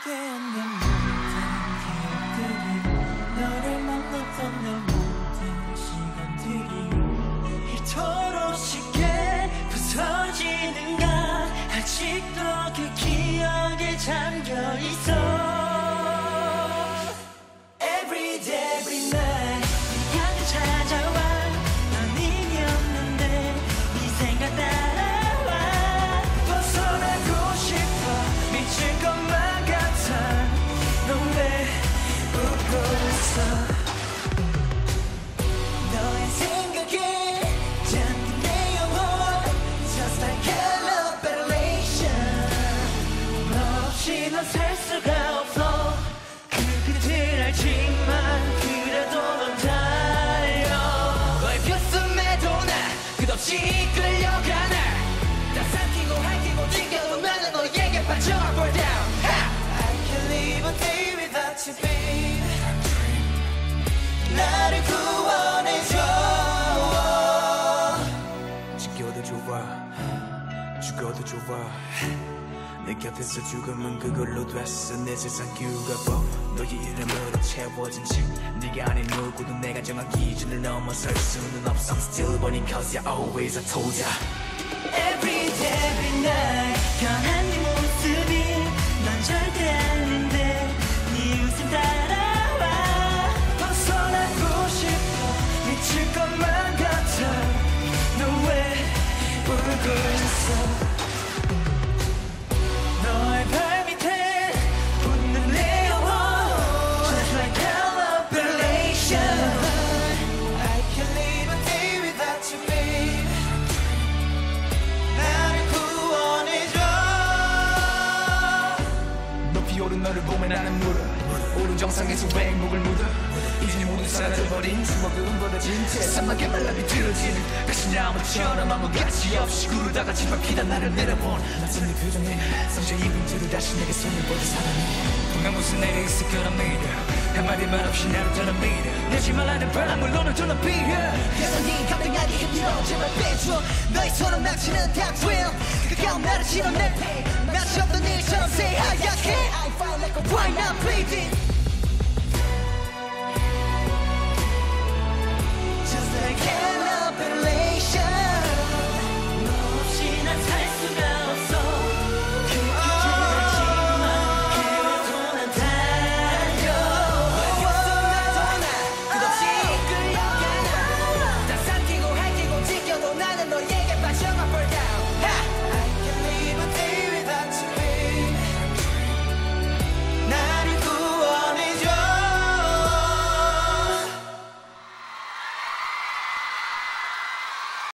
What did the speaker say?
함께한 내 모든 기억들이 너를 만났던 내 모든 시간들이 이토록 쉽게 부서지는가 아직도 그 기억에 잠겨있어 Every day, every night 네 향기 찾아와 넌 의미 없는데 네 생각 따라와 벗어나고 싶어 미칠 것만 같아 넌 왜 웃고 있어 너의 생각에 잠긴 내 영혼 Just like a revelation 너 없이 넌 살 수가 없어 그 끝을 알지만 그래도 넌 달려 너의 표슴에도 나 끝없이 끌려가나 다 삼키고 핥히고 튕겨도 나는 너에게 빠져 Fall down I can't live a day without you babe 나를 구원해줘 지겨도 좋아 죽어도 좋아 내 곁에서 죽음은 그걸로 됐어 내 세상 규가보 너의 이름으로 채워진 책 네가 아닌 누구도 내가 정한 기준을 넘어설 수는 없어 I'm still burning cause you're always I told ya Every day every night 변한 네 모습이 넌 절대 아닌데 네 웃음 따라와 벗어나고 싶어 미칠 것만 같아 너 왜 울고 있어 너의 발밑에 붙는 내 영혼 Just like a revelation I can't live a day without you babe 나를 구원해줘 높이 오른 너를 보면 나는 물어 오른 정상에서 행복을 묻어 이제 모두 사라져버린 추억은 벌어진 채 산막에 말라 비틀어지는 가시 나무처럼 아무 가치 없이 구르다가 짓밟히다 나를 내려본 낯선 네 표정에 상처 입은 채로 다시 내게 손을 뻗어 사랑해 분명 무슨 일이 있을 거란 믿어 한마디 말 없이 나를 떠나 믿어 내지 말라는 바람으로는 떠나 비려 그래서 네 감당하기 힘들어 제발 빼줘 너의 손을 맺히는 닥트윌 가까운 나를 실어내 마치 없던 일처럼 새하얗게 I feel like a wine I'm bleeding